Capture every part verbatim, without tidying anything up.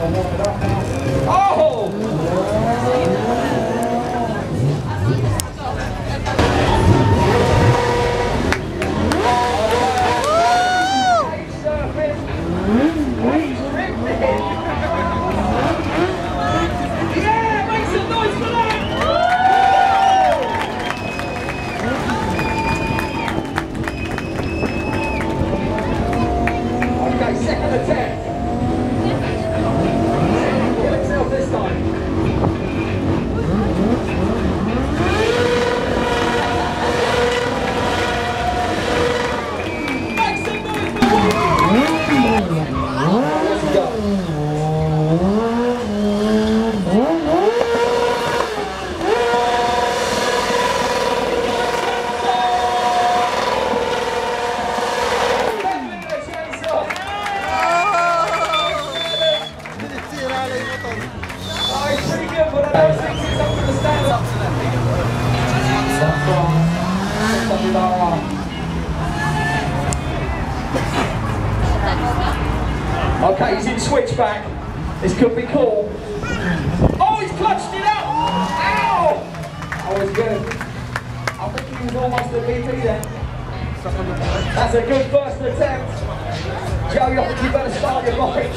Okay, he's in switchback. This could be cool. Oh, he's clutched it up! Ow! That was good. I think he was almost a V P then. That's a good first attempt. Joey, I think you better start your bike.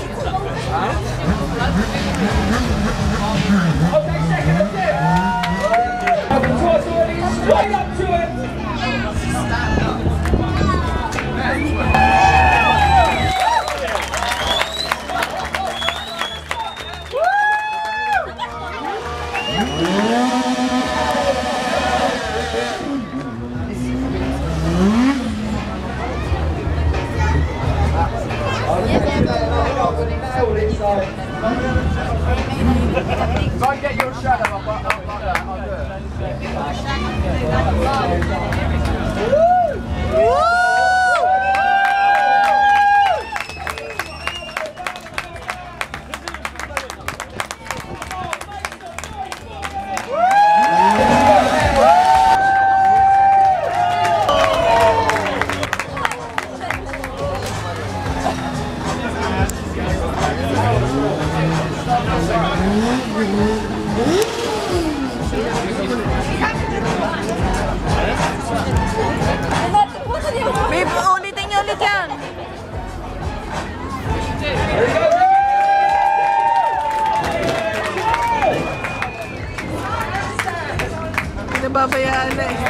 Okay, second attempt. Open towards already, straight up to it. Try and get your shadow up, up, up like that, I'll do it. Woo! Woo! Babe, ulitin niyo ulit yan. Pinababayaan na eh.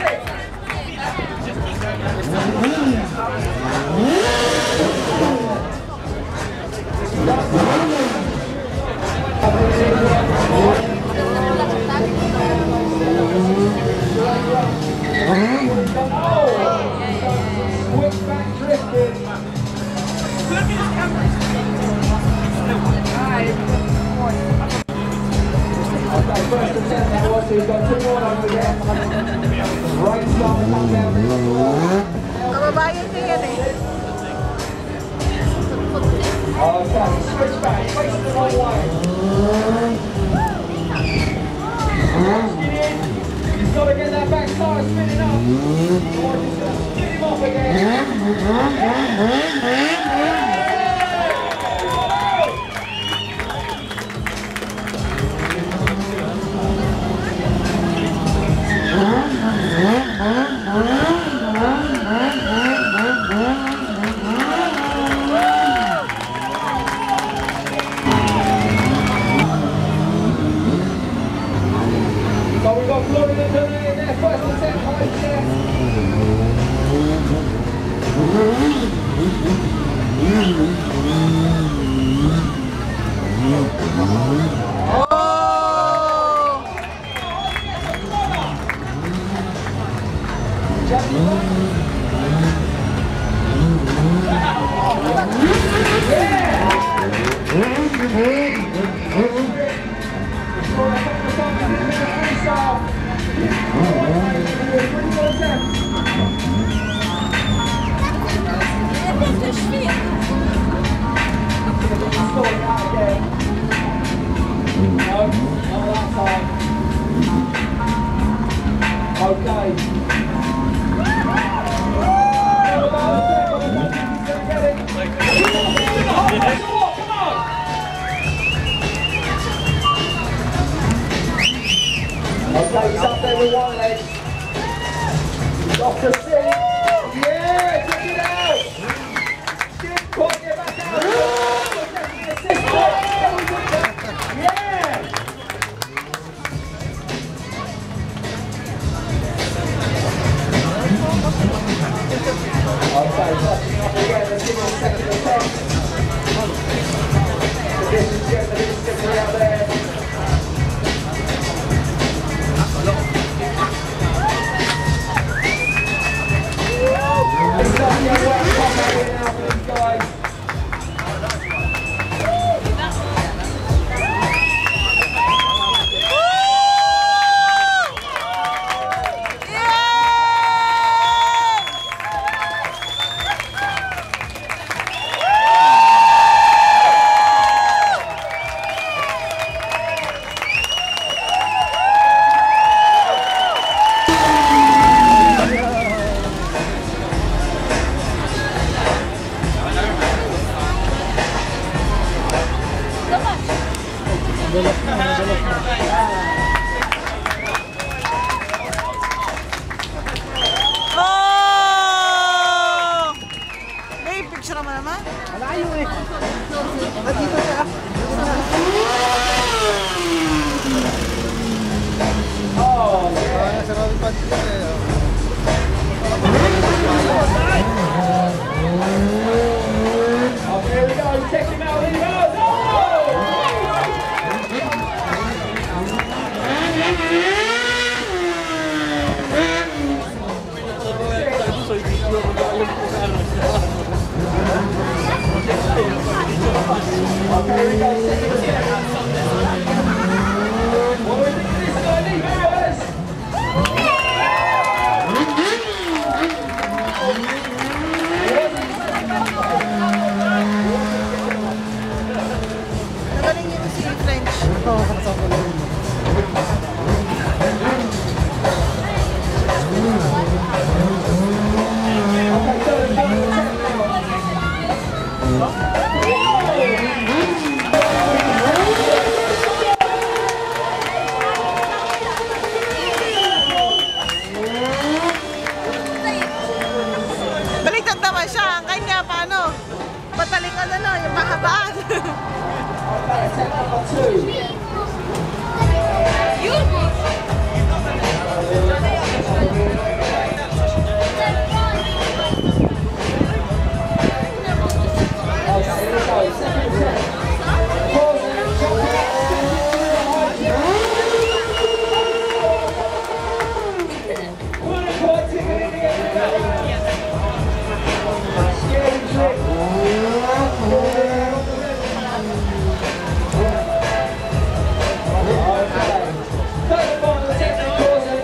First attempt that was, he's got two more over there. Right start to come down. Kababayan niya yan eh. Okay, switch back, face the right way. Get in. He's got to get that back tire spinning up. Or he's going to spin him off again. So we've got Florida doing it in their first attempt right there. Okay. He's up there with one leg. He's off the seat. Yeah, check it out. Get caught, get back out. Yeah. Okay, touching up again. Let's give him a second attempt. Conditions getting a bit slippery out there. It's not your way to come out here now for these guys. Oh! May picture naman naman? Malayo eh. Nandito siya. Oh, yeah. Nasa Robin Patrick eh. Oh, here we go. Check him out. Here he goes. Oh! Okay, here we go. Second step. What do we think of this guy, these guys? Nagaling yung si French. Okay, third, third attempt Baliktad naman siya. Ang kanya, paano? Patalingan ano, yung mahabaan. Okay, attempt number two. Okay, here we go. Second attempt. Pause and jump out. Put a quad ticket in the end. Scary trick. Okay. Third and final attempt to pause it.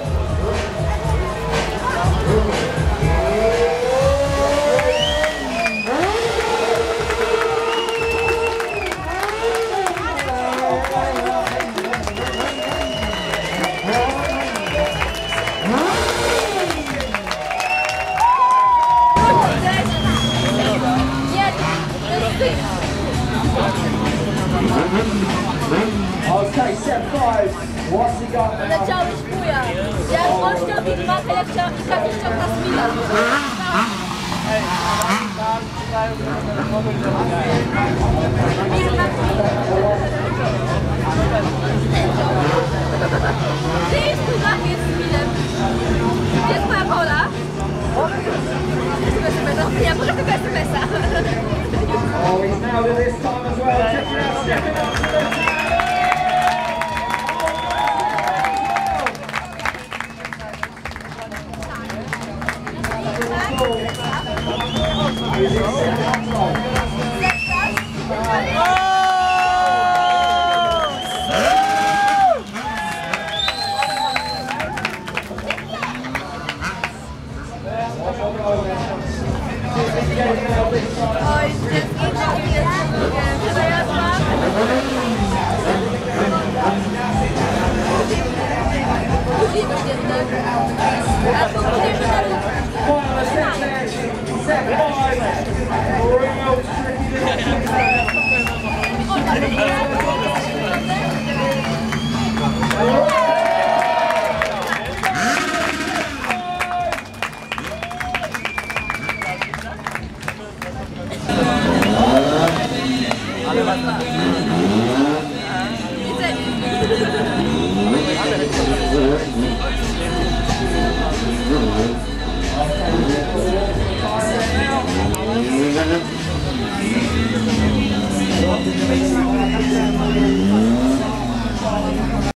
Okay, step five. What's he got now? Leciałeś buja. Jak on chciał bitwa, to jak chciał i każdy chciał na chwilę. Gdzie jest twój makiet z chwilem? Gdzie jest moja pola? Ja mogę tego es em es a. Oh, he's nailed it this time as well. Check it out, stepping up to the top. He's in second top. Oj, dziecko, Final attempt there. Set five. Real tricky little thing there.